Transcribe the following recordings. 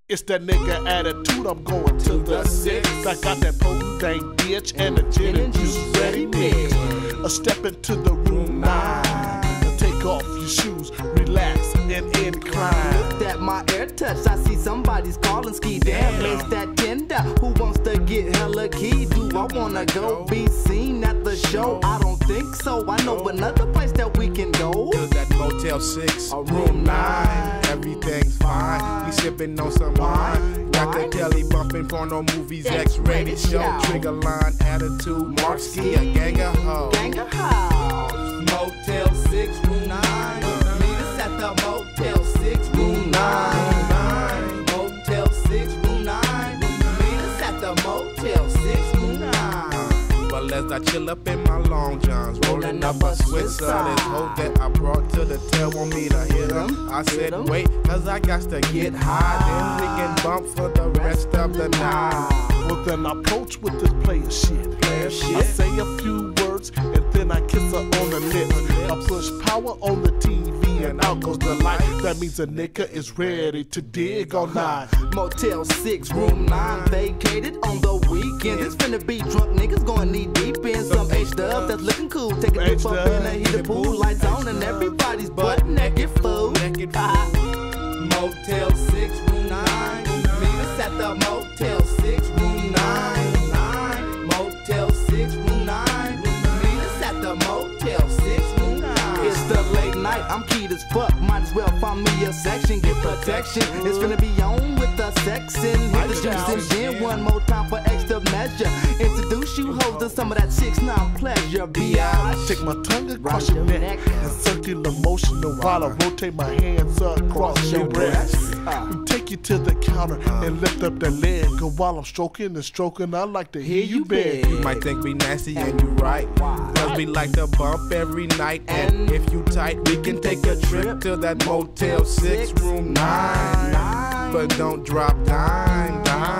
It's that nigga attitude, I'm going to the 6. I got that potent dang bitch and the gin and juice ready mix. A step into the room 9. Take off your shoes, relax and incline. Looked at my air touch, I see somebody's calling ski. Damn, it's that tender who wants to get hella key. Do I wanna go be seen at the show? I don't think so. I know another place that we can go. That Motel 6, room 9. Everything's fine. We sipping on some wine. Got the telly bumping porno movies, X-rated show. Trigger line, attitude, Mark Ski, a gang of hoes. Gang of hoes. Motel 6, room 9. Meet us at the Motel 6, room 9. Motel 6, room 9. Meet us at the Motel 6, room 9. Well, as I chill up in my long johns, rolling up a Swisser. This hoe that I brought to the tail want me to hit him. I said wait, cause I got to get high. Then we can bump for the rest of the night. Well then I approach with this player shit. I say a few words and then I kiss her on the lips. I push power on the TV and out goes the light. That means a nigga is ready to dig all night. Motel 6, room 9, vacated on the weekend. It's finna be drunk niggas going knee deep in some H-dub that's looking cool. Take a dip up in the heated pool, lights on and everybody's butt naked fool. Motel 6, room 9. Meet us at the Motel 6, room 9. Motel 6, room 9. Meet us at the Motel 6, room 9. It's the late night, I'm keyed as fuck. Might as well find me a section, get protection. It's finna be on with the sex and hit the juice and then one more time for extra measure. Introduce you hoes to some of that 6ix9ine pleasure. B.I. Take my tongue across your neck and circular motion while I rotate my hands across your breast. Take you to the counter and lift up that leg. And while I'm stroking and stroking, I like to hear you beg. You might think we nasty and you right, cause we like to bump every night. And if you tight, we can take a trip to that Motel 6, room 9. But don't drop dime.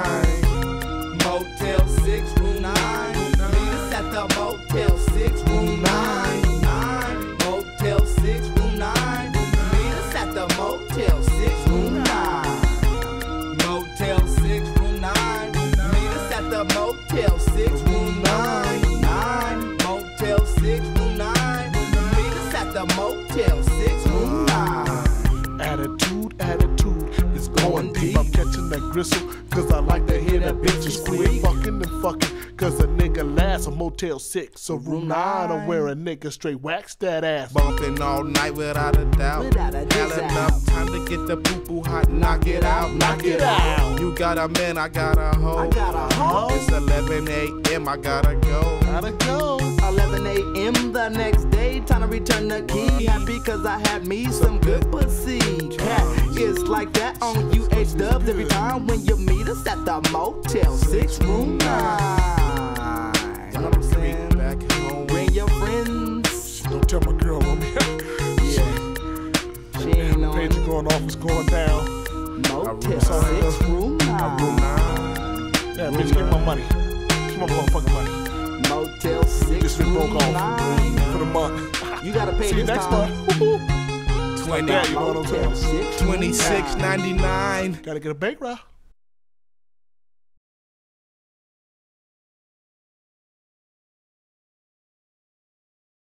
Motel 6, room 9. Meet us at the Motel 6, room 9. Motel 6, room 9. Meet us at the Motel 6, room 9. Motel 6, room 9. Meet us at the Motel 6, room 9. Motel 6, room 9. Meet us at the Motel 6, room 9. Attitude is going deep. I'm catching that gristle, cause I like to hear that bitches squeak. Fucking and fucking, cause a nigga lasts. A Motel 6, so room 9. I'm where a nigga straight wax that ass. Bumping all night without a doubt. Had enough time to get the poo-poo hot. Knock it out, knock it out. You got a man, I got a hoe. It's 11 a.m., I gotta go. 11 a.m. the next day, time to return the key. Happy cause I had me some good pussy. Cat, it's like that on you H-dubs every time when you meet us at the Motel 6, room 9. You know what I'm saying? Back home. Bring your friends. Don't tell my girl on me. Yeah. She ain't on Page going off, is going down. Motel 6, room 9. Yeah, bitch, give me my money. Give me my motherfucking money. Motel 6, Just been broke room off 9. for the month. You gotta pay See you this next time. month. 20, Yeah, you know what I'm saying? $26.99. Gotta get a bank route.